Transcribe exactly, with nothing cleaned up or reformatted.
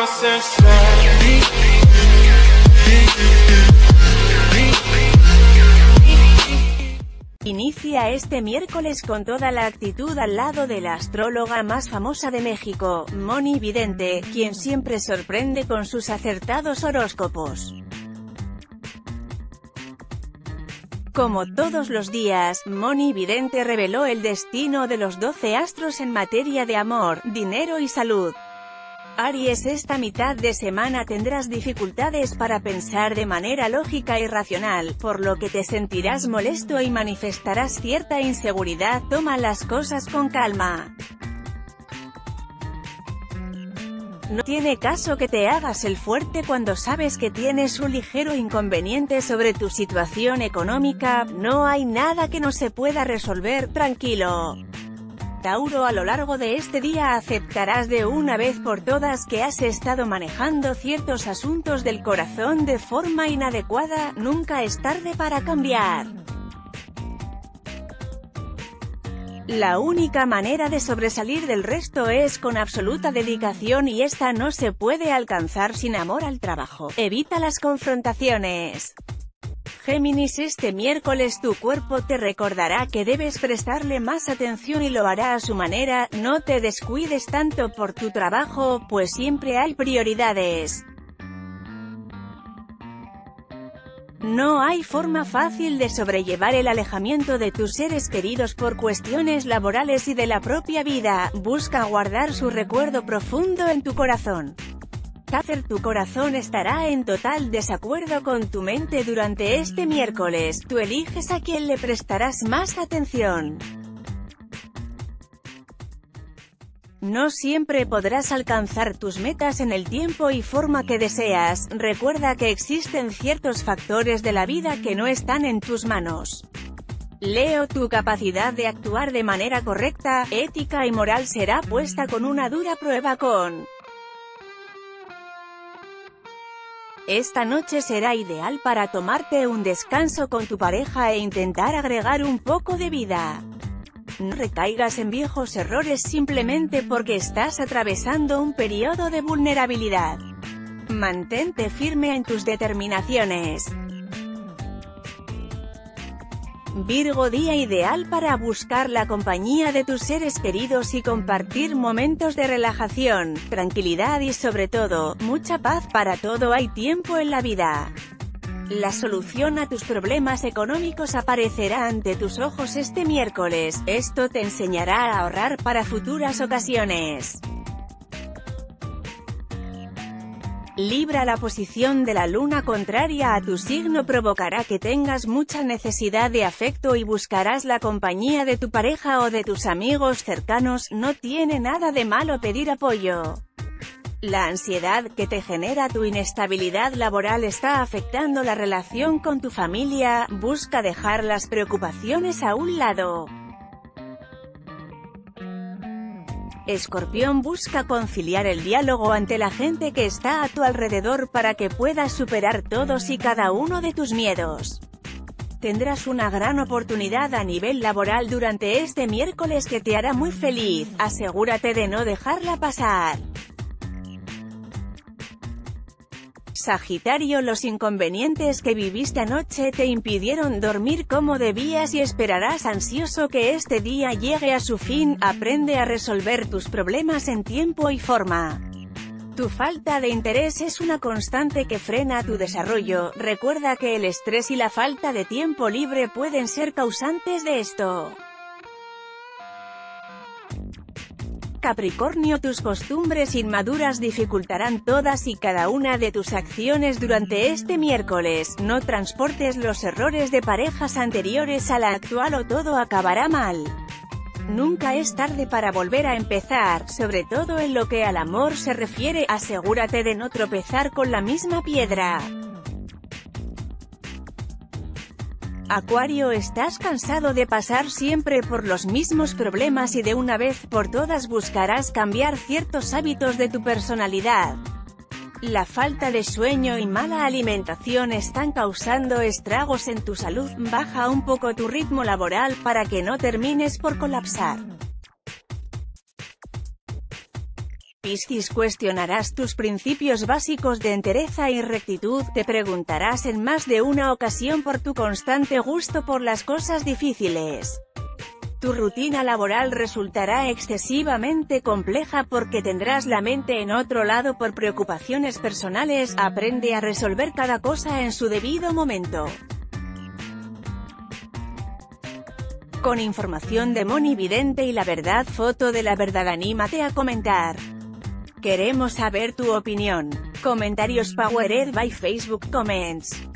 Inicia este miércoles con toda la actitud al lado de la astróloga más famosa de México, Moni Vidente, quien siempre sorprende con sus acertados horóscopos. Como todos los días, Moni Vidente reveló el destino de los doce astros en materia de amor, dinero y salud. Aries, esta mitad de semana tendrás dificultades para pensar de manera lógica y racional, por lo que te sentirás molesto y manifestarás cierta inseguridad. Toma las cosas con calma. No tiene caso que te hagas el fuerte cuando sabes que tienes un ligero inconveniente sobre tu situación económica. No hay nada que no se pueda resolver, tranquilo. Tauro, a lo largo de este día aceptarás de una vez por todas que has estado manejando ciertos asuntos del corazón de forma inadecuada. Nunca es tarde para cambiar. La única manera de sobresalir del resto es con absoluta dedicación, y esta no se puede alcanzar sin amor al trabajo. Evita las confrontaciones. Géminis, este miércoles tu cuerpo te recordará que debes prestarle más atención y lo hará a su manera. No te descuides tanto por tu trabajo, pues siempre hay prioridades. No hay forma fácil de sobrellevar el alejamiento de tus seres queridos por cuestiones laborales y de la propia vida. Busca guardar su recuerdo profundo en tu corazón. Cáncer, tu corazón estará en total desacuerdo con tu mente durante este miércoles. Tú eliges a quién le prestarás más atención. No siempre podrás alcanzar tus metas en el tiempo y forma que deseas. Recuerda que existen ciertos factores de la vida que no están en tus manos. Leo, tu capacidad de actuar de manera correcta, ética y moral será puesta con una dura prueba con Esta noche será ideal para tomarte un descanso con tu pareja e intentar agregar un poco de vida. No recaigas en viejos errores simplemente porque estás atravesando un periodo de vulnerabilidad. Mantente firme en tus determinaciones. Virgo, día ideal para buscar la compañía de tus seres queridos y compartir momentos de relajación, tranquilidad y sobre todo, mucha paz. Para todo hay tiempo en la vida. La solución a tus problemas económicos aparecerá ante tus ojos este miércoles. Esto te enseñará a ahorrar para futuras ocasiones. Libra, la posición de la luna contraria a tu signo provocará que tengas mucha necesidad de afecto y buscarás la compañía de tu pareja o de tus amigos cercanos. No tiene nada de malo pedir apoyo. La ansiedad que te genera tu inestabilidad laboral está afectando la relación con tu familia. Busca dejar las preocupaciones a un lado. Escorpión, busca conciliar el diálogo ante la gente que está a tu alrededor para que puedas superar todos y cada uno de tus miedos. Tendrás una gran oportunidad a nivel laboral durante este miércoles que te hará muy feliz. Asegúrate de no dejarla pasar. Sagitario, los inconvenientes que viviste anoche te impidieron dormir como debías y esperarás ansioso que este día llegue a su fin. Aprende a resolver tus problemas en tiempo y forma. Tu falta de interés es una constante que frena tu desarrollo. Recuerda que el estrés y la falta de tiempo libre pueden ser causantes de esto. Capricornio, tus costumbres inmaduras dificultarán todas y cada una de tus acciones durante este miércoles. No transportes los errores de parejas anteriores a la actual o todo acabará mal. Nunca es tarde para volver a empezar, sobre todo en lo que al amor se refiere. Asegúrate de no tropezar con la misma piedra. Acuario, estás cansado de pasar siempre por los mismos problemas y de una vez por todas buscarás cambiar ciertos hábitos de tu personalidad. La falta de sueño y mala alimentación están causando estragos en tu salud. Baja un poco tu ritmo laboral para que no termines por colapsar. Piscis, cuestionarás tus principios básicos de entereza y rectitud, te preguntarás en más de una ocasión por tu constante gusto por las cosas difíciles. Tu rutina laboral resultará excesivamente compleja porque tendrás la mente en otro lado por preocupaciones personales. Aprende a resolver cada cosa en su debido momento. Con información de Moni Vidente y La Verdad, foto de La Verdad, anímate a comentar. Queremos saber tu opinión. Comentarios powered by Facebook Comments.